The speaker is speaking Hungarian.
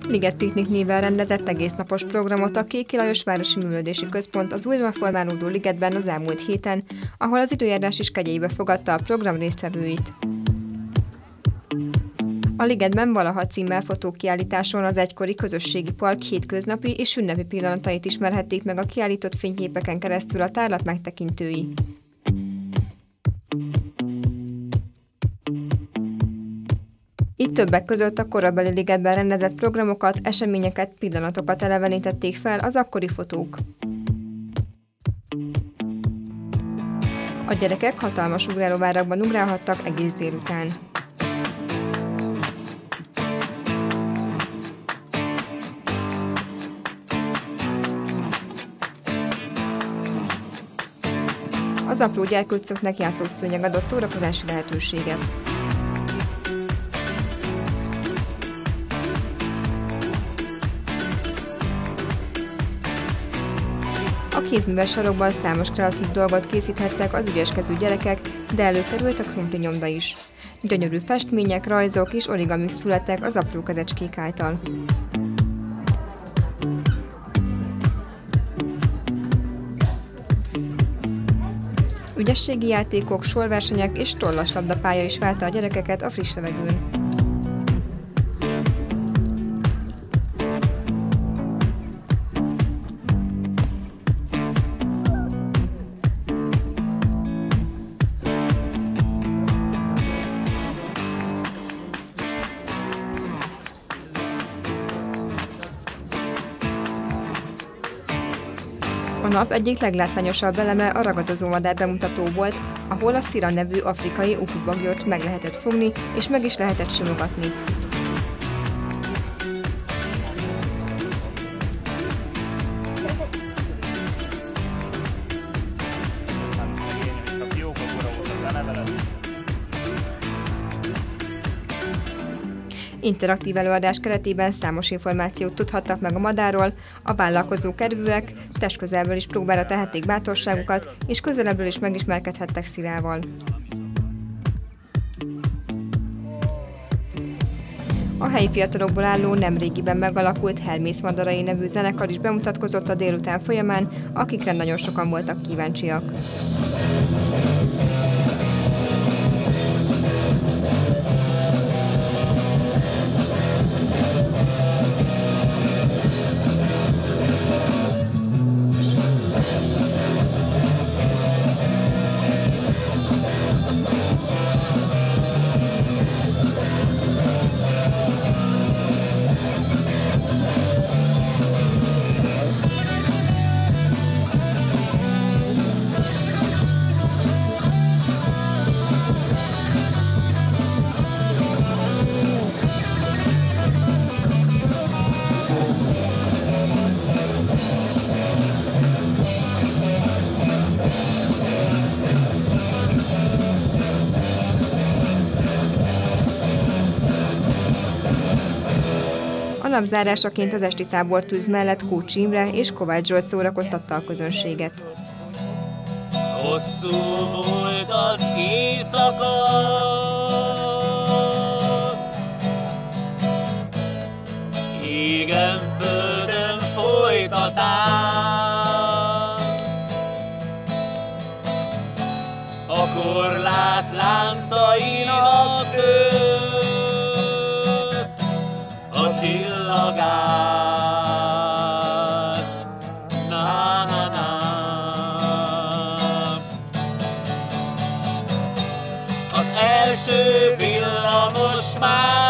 Liget Piknik néven rendezett egésznapos programot a Kéki Lajos Városi Művelődési Központ az újra formálódó ligetben az elmúlt héten, ahol az időjárás is kegyeibe fogadta a program résztvevőit. A Ligetben valaha címmel fotókiállításon az egykori közösségi park hétköznapi és ünnepi pillanatait ismerhették meg a kiállított fényképeken keresztül a tárlat megtekintői. Itt többek között a korabeli ligetben rendezett programokat, eseményeket, pillanatokat elevenítették fel az akkori fotók. A gyerekek hatalmas ugrálóvárakban ugrálhattak egész délután. Az apró gyerkőcöknek játszószőnyeg adott szórakozási lehetőséget. A kézműves sarokban számos kreatív dolgot készíthettek az ügyeskező gyerekek, de előkerült a krumpli nyomda is. Gyönyörű festmények, rajzok és origamik születtek az apró kezecskék által. Ügyességi játékok, sorversenyek és tollaslabdapálya is várta a gyerekeket a friss levegőn. A nap egyik leglátványosabb eleme a ragadozó madár bemutató volt, ahol a Szira nevű afrikai upubagyort meg lehetett fogni, és meg is lehetett simogatni. Interaktív előadás keretében számos információt tudhattak meg a madárról, a vállalkozó kedvűek testközelből is próbára tehették bátorságukat, és közelebbről is megismerkedhettek Szirával. A helyi fiatalokból álló nemrégiben megalakult Hermész Madarai nevű zenekar is bemutatkozott a délután folyamán, akikre nagyon sokan voltak kíváncsiak. A napzárásaként az esti tábortűz mellett Kócsi Imre és Kovács Zsolt szórakoztatta a közönséget. Hosszú volt az éjszaka, égen földön folyt a tánc, a korlát láncainak köt a csillagász. Na-na-na. Az első villamos már